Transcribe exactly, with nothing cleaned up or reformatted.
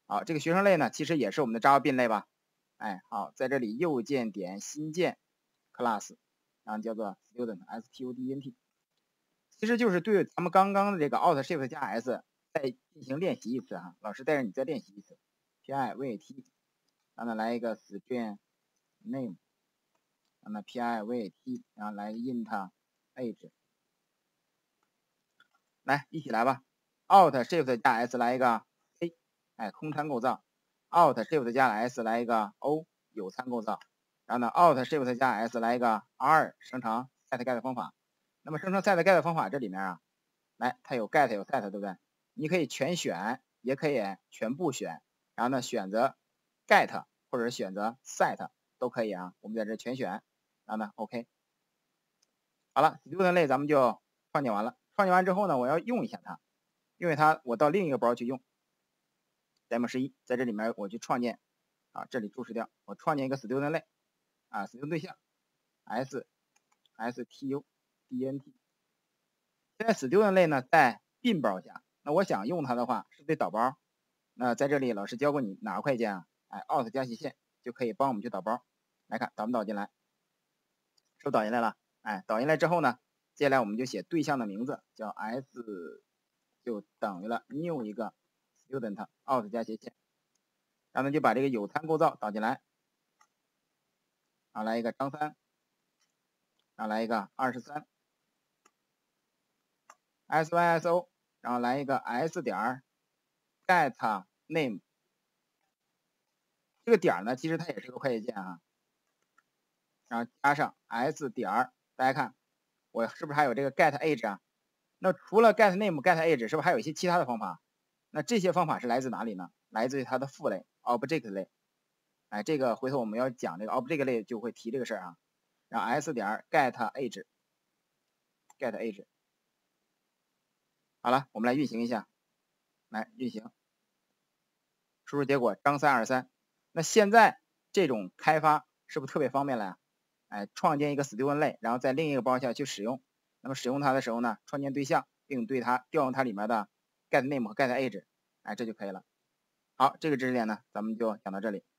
好，这个学生类呢，其实也是我们的 Java 并类吧？哎，好，在这里右键点新建 class， 然后叫做 student s t u d e n t， 其实就是对咱们刚刚的这个 Alt Shift 加 S 再进行练习一次哈，老师带着你再练习一次 ，pi wait， 然后呢来一个 string name， 然后呢 pi wait， 然后来 int age， 来一起来吧 ，Alt Shift 加 S 来一个 A， 哎，空参构造 ，Alt Shift 加 S 来一个 O， 有参构造，然后呢 Alt Shift 加 S 来一个 R， 生成 set get 方法。那么生成 set get 方法这里面啊，来它有 get 有 set 对不对？你可以全选，也可以全部选，然后呢选择 get 或者选择 set 都可以啊。我们在这全选，然后呢 OK。好了 ，student 类咱们就创建完了。创建完之后呢，我要用一下它，因为它我到另一个包去用。demo 十一在这里面我去创建啊，这里注释掉，我创建一个 student 类啊 ，student 对象 s s t u d n t。现在 student 类呢在 bin 包下，那我想用它的话是不是得导包？那在这里老师教过你哪个快捷键啊？哎 ，Alt 加斜线就可以帮我们去导包。来看导没导进来？是不是导进来了？哎，导进来之后呢，接下来我们就写对象的名字，叫 s 就等于了 new 一个 student Alt 加斜线，然后呢就把这个有参构造导进来，然后来一个张三，然后来一个二十三 ，syso， 然后来一个 s 点 get name， 这个点呢其实它也是个快捷键啊，然后加上 s 点，大家看我是不是还有这个 get age 啊？那除了 get name get age 是不是还有一些其他的方法？那这些方法是来自哪里呢？来自于它的父类 object 类。哎，这个回头我们要讲这个 object 类就会提这个事儿啊。然后 s 点 get age get age， 好了，我们来运行一下，来运行，输入结果张三二三。那现在这种开发是不是特别方便了呀？哎，创建一个 student 类，然后在另一个包下去使用。那么使用它的时候呢，创建对象，并对它调用它里面的 get name 和 get age， 哎，这就可以了。好，这个知识点呢，咱们就讲到这里。